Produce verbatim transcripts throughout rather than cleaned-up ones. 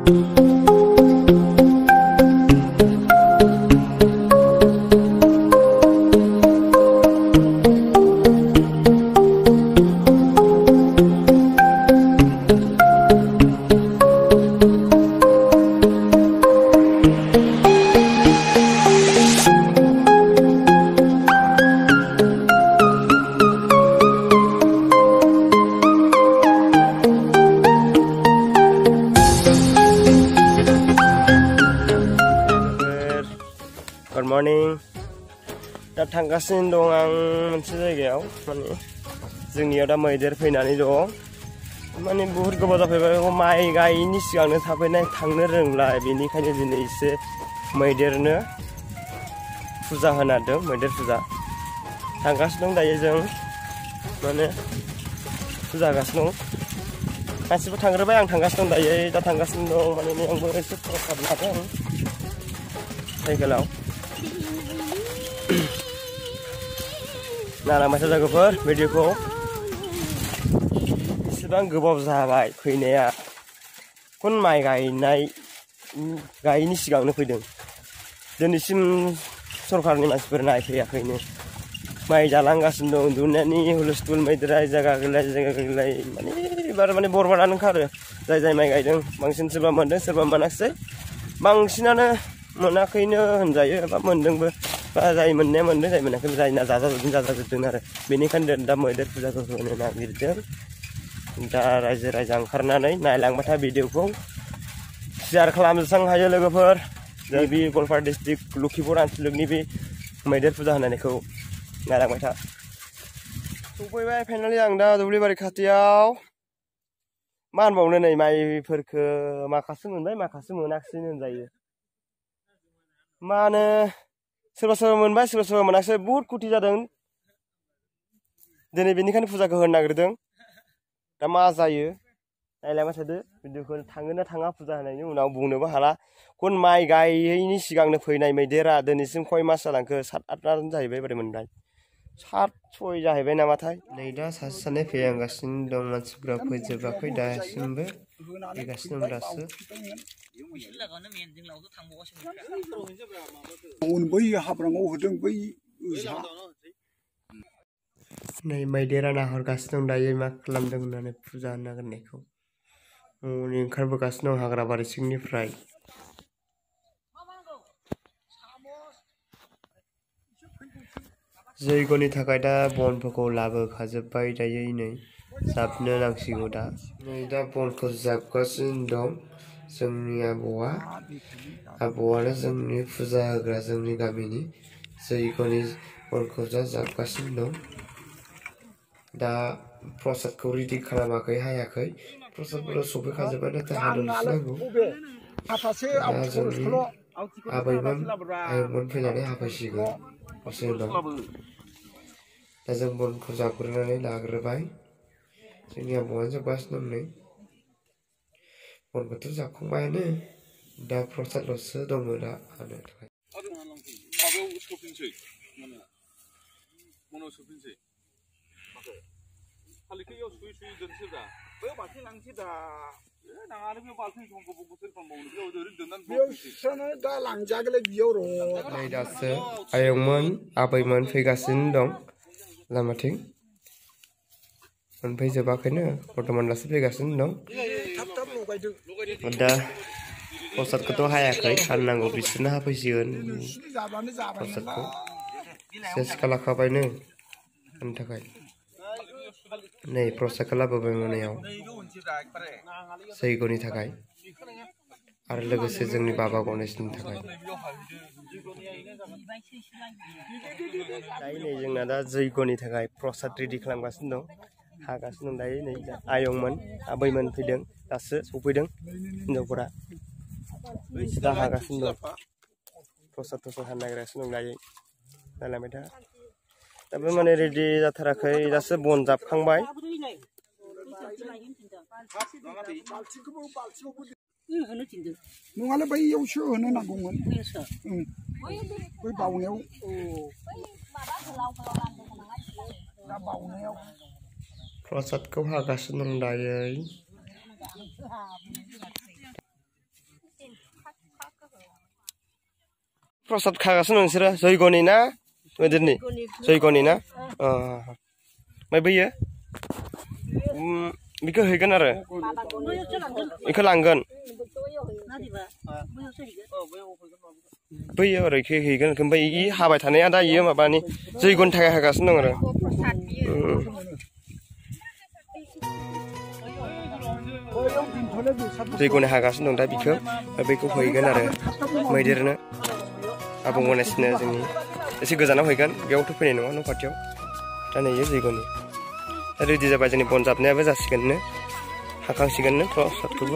Good morning. दा थांगासिनो दं आं मोनसे जायगायाव माने जोंनियाव दा मैदेर फैनानै दं माने बहुत गोबाव जाफैबाय माइ गायिनि सिगांनो थाफैनाय थांनो रोंला बेनिखायनो दिनै एसे मैदेरनो फुजा होनादों मैदेर फुजा थांगासिनो दं दायो जों माने फुजा होगासिनो दं गासिबो थांग्रोबाय आं थांगासिनो दं दायो दा थांगासिनो दं माने आंबो एसे प्रसाद लादों साइकेलाव नालांबाय लोगोफोर भिडिअखौ एसेबां गोबाव जाबाय फैनाया खन माइ गायनाय गायिनि सिगांनो फैदों दिनैसिम सरकारनि मानसिफोर नायफैयाखैनो माइ जालांगासिनो दं उन्दुनायनि हुलस्थुल मैदेरा जायगा गैलाय जायगा गैलाय माने एबार माने बरबादानो ओंखारो जाय जाय माइ गायदों बांसिन सोरबा मोनदों सोरबा मोनाखिसै बांसिनानो मोनाखैनो होनजायो बा मोनदोंबो बा जाय मोननाया मोनदों जाय मोनाखै जायना जाजाजोबदों जाजाजोबदों आरो बेनिखायनो दा मैदेर फुजाखौ होनो नागिरदों दा रायजो राजा ओंखारनानै नायलांबाय था भिडिअखौ शेयार खालामजोबसां हायो लोगोफोर जों बे गवालपारा डिस्ट्रिक्ट लखिपुर आनसलिकनि बे मैदेर फुजा होनायखौ नायलांबाय था सफैबाय फाइनालि आं दा दुब्लिबारि खाथियाव मा होनबावनो नै माइफोरखौ माखासे मोनबाय माखासे मोनाखिसैनो होनजायो मानो सोरबा सोरबा मोनबाय सोरबा सोरबा मोनाखिसै बहुत खुथि जादों दिनै बेनिखायनो फुजाखौ होनो नागिरदों दा मा जायो नायलांबाय थादो भिडिअखौ थाङो ना थाङा फुजा होनायनि उनाव बुंनोबो हाला खन माइ गायैनि सिगांनो फैनाय मैदेरा दिनैसिम खय मास जालांखो सात आठ मास जाहैबाय बोरै मोनबाय सात सय जाहैबाय नामाथाय नै दा सासे सानै फैहांगासिनो दं मानसिफ्रा फैजोबाखै दासिमबो फैगासिनो दं दासो नै मैदेरा नाहरगासिनो दं दायो मा खालामदों होननानै फुजा होनो नागिरनायखौ न'नि ओंखारबोगासिनो दं हाग्राबारि सिंनिफ्राय जैग'नि थाखाय दा बनफोरखौ लाबोखाजोब्बाय दायो नै जाबनो नांसिगौ दा नै दा बनखौ जाबगासिनो दं जोंनि आबौआ आबौआनो जोंनि फुजा होग्रा जोंनि गामिनि जैग'नि बनखौ दा जाबगासिनो दं दा प्रसादखौ रेडि खालामाखै हायाखै प्रसादफोरा सफैखाजोब्बाय नाथाय हादरसो नांगौ दा जोंनि आबैमोन आयंमोन फैनानै हाफैसिगोन दसे उनाव दा जों बनखौ जाग्रोनानै लाग्रोबाय जोंनि आबौआनो जाबगासिनो दं नै बनखौथ' जाखांबायानो दा प्रसादल'सो दङ दा हानो थाखाय नै दासो आयंमोन आबैमोन फैगासिनो दं लामाथिं मोनफैजोबाखैनो बर्थमान दासो फैगासिनो दं दा प्रसादखौथ' हायाखै हाननांगौ बिसोरनो हाफैसिगोन प्रसादखौ सेस खालामखाबायनो होनो थाखाय नै प्रसादखौ लाबोबाय मोनायाव जैग'नि थाखाय आरो लोगोसे जोंनि बाबा गणेशनि थाखाय दायो नै जोंना दा जैग'नि थाखाय प्रसाद रेडि खालामगासिनो दं हागासिनो दं दायो नै आयंमोन आबैमोन फैदों दासो सफैदों हिनजावफोरा दा हागासिनो दं प्रसाद प्रसाद हानो नागिरगासिनो दं दायो नायलांबाय था दाबो माने रेडि जाथाराखै दासो बन जाबखांबाय नङालै बैयावसो होनो नांगौमोन बै बावनायाव प्रसादखौ हागासिनो दं दायो प्रसाद खागासिनो नोंसोरो जयग'नि ना मैदेरनि जयग'नि ना ओमफ्राय बैयो बेखौ हैगोन आरो बेखौ लांगोन बैयो आरो बेखौ हैगोन ओमफ्राय इ हाबाय थानाया दा इयो माबानि जयग'नि थाखाय हागासिनो दं आरो जयग'नि हागासिनो दं दा बिखौ बेखौ हैगोन आरो मैदेरनो आबुं गनेशनो जोंनि एसे गोजानाव हैगोन बेयावथ' फैनाय नङा न' खाथियाव दा नैयो जयग'नि दा रेडि जाबाय जोंनि बन जाबनायाबो जासिगोननो हाखांसिगोननो प्रसादखौबो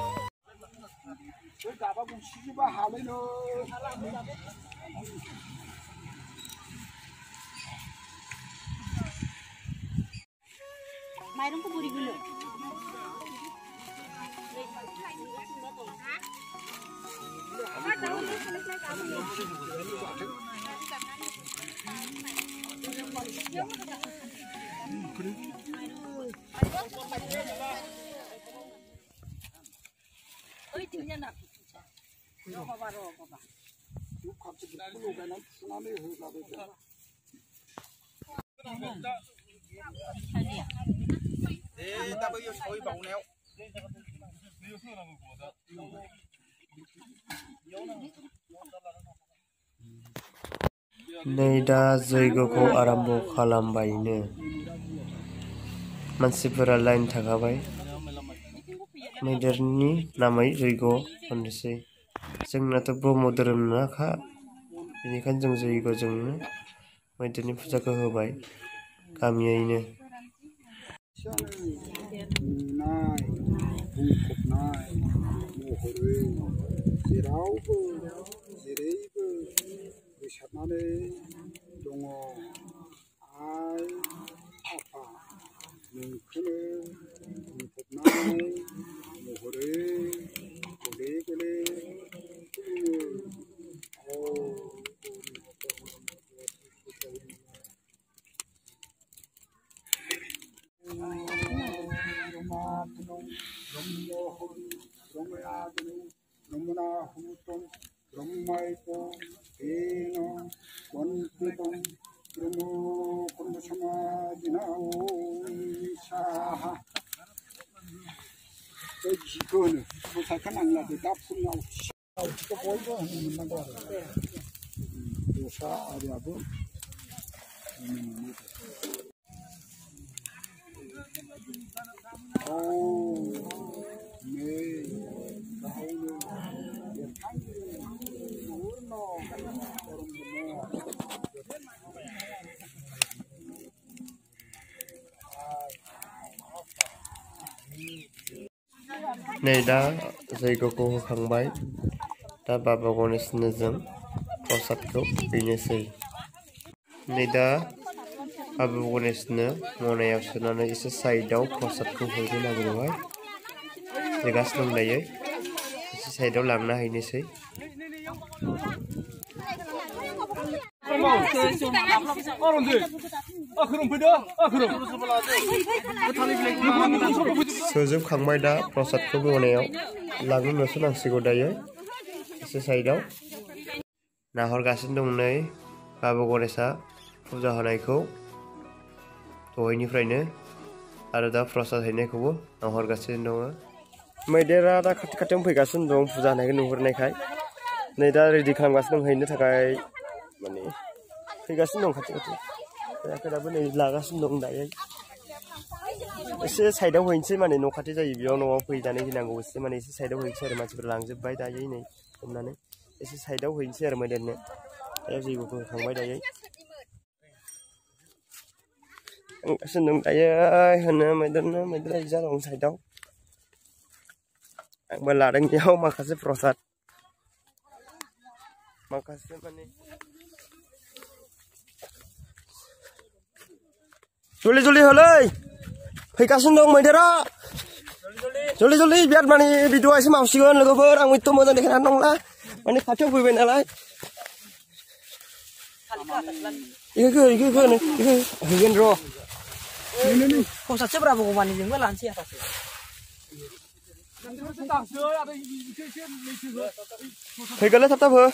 माइरंखौ बोरै होनो नै दा जयग'खौ आरम्भ खालामबायनो मानसिफोरा लाइन थाखाबाय मैदेरनि नामै जयग' होननोसै जोंनाथ' ब्रह्म धोरोम नाखा बेनिखायनो जों जयग'जोंनो मैदेरनि फुजाखौ होबाय गामियैनो गोसारनानै दङ आइ आफा नोंखौनो बुंफबनाय महरै गले गले Hwnai.Goalpara.Lakhipur नै दा जयग'खौ होखांबाय दा बाबा गणेशनो जों प्रसादखौ हैनोसै नै दा बाबा गणेशनो मनायाव सोनानै एसे साइडआव प्रसादखौ हैनो नागिरबाय हैगासिनो दं दायो एसे साइडआव लांना हैनोसै सोजोबखांबाय दा प्रसादखौ मनायाव लांनोसो नांसिगौ दायो एसे साइडआव नाहरगासिनो दं नै बाबा गणेशआ फुजा होनायखौ दहायनिफ्रायनो आरो दा प्रसाद हैनायखौबो नाहरगासिनो दङ मैदेरा दा खाथि खाथियावनो फैगासिनो दं फुजा होनायखौ नुहुरनायखाय नै दा रेडि खालामगासिनो दं हैनो थाखाय माने फैगासिनो दं खाथि खाथि फैयाखैदाबो नै लागासिनो दं दायो एसे साइडआव हैनोसै माने न' खाथि जायो बेयाव न'आव फैनानै गिनांगौ एसे माने एसे साइडआव हैनोसै आरो मानसिफोर लांजोब्बाय दायो नै हमनानै एसे साइडआव हैनोसै आरो मैदेरनो दायो जयग'खौ होखांबाय दायो थांगासिनो दं दायो होनो मैदेरनो मैदेरा जा दं साइडआव आंबो लादों बेयाव माखासे प्रसाद माखासे माने जल्दि जल्दि होलै फैगासिनो दं मैदेरा जल्दि जल्दि बिराद माने भिडिअआ एसे मावसिगोन लोगोफोर आं एथ' मोजां देखायनानै दंला माने खाथियाव फैबाय नालाय इखो इखो इखो इखो हैगोन र' प्रसादसो ब्राबो गमानि जोंबो लानोसै आथासो फैगोनलै थाब थाब हो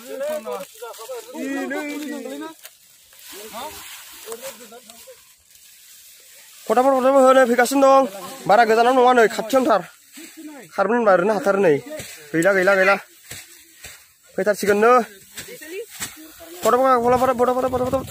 फटाफट फटाफट हो नै फैगासिनो दं बारा गोजानाव नङा नै खाथियावनो थार खारबोनो होनबा ओरैनो हाथारो नै गैला गैला गैला फैथारसिगोननो फटाफट फटाफट फटाफट फटाफट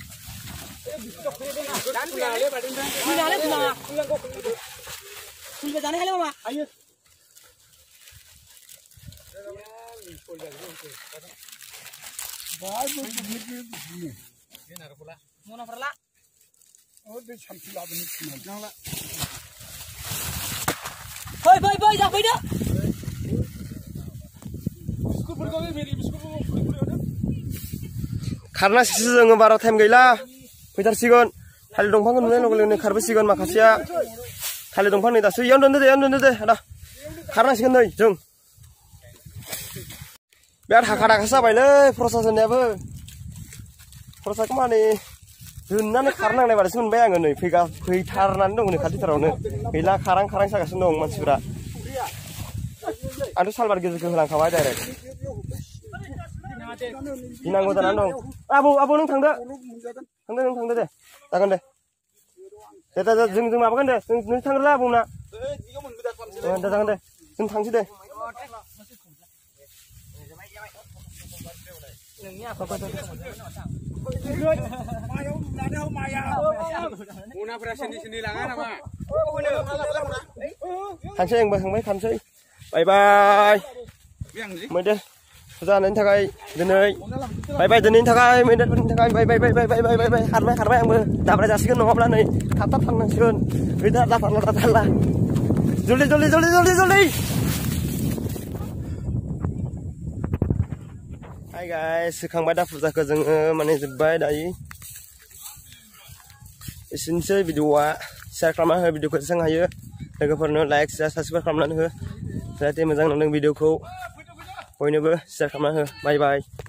Hoi, hoi, hoi, dah, hoi dah. खारनांसिगोनसो जोङो बारा टाइम गैला फैथारसिगोन थालिर दंफांखौ नुनाय लोगो लोगोनो खारबोसिगोन माखासेया थालिर दंफां नै दासो इयावनो दोनदो दे इयावनो दोनदो दे आदा खारनांसिगोन नै जों बिराद हाखा दाखासो जाबायलै प्रसासननियाबो प्रसादखौ माने दोननानै खारनांनाय बायदिसो मोनबाय आङो नै फैगा फैथारनानै दं नै खाथिथारावनो गैला खारां खारां जागासिनो दं मानसिफोरा आंथ' सालबार गेजेरखौ होलांखाबाय डाइरेक्ट गिनांगौ जानानै दं आबौ आबौ नों थांदो थांदो नों थांदो दे जागोन दे दे दे जों जों माबागोन दे नों थांग्रोला आबौना दे जागोन दे जों थांसै दे थांसै आंबो थांबाय थांसै बाय बाय मैदेर जानायनि थाखाय दिनै बाय बाय दिनैनि थाखाय मैदेरफोरनि थाखाय बाय बाय बाय बाय बाय बाय बाय खारबाय खारबाय आंबो दाब्राय जासिगोन नङाब्ला नै थाब थाब थांनांसिगोन गैथा दाफारला दाफारला जल्दि जल्दि जल्दि जल्दि जल्दि हाय गाइस होखांबाय दा फुजाखौ जोङो माने जोब्बाय दायो एसेनोसै भिडिअआ शेयार खालामना हो भिडिअखौ जेसेबां हायो लोगोफोरनो लाइक शेयार साबस्क्राइब खालामनानै हो जाहाथे मोजां नांदों भिडिअखौ बयनोबो शेयार खालामना हो बाय बाय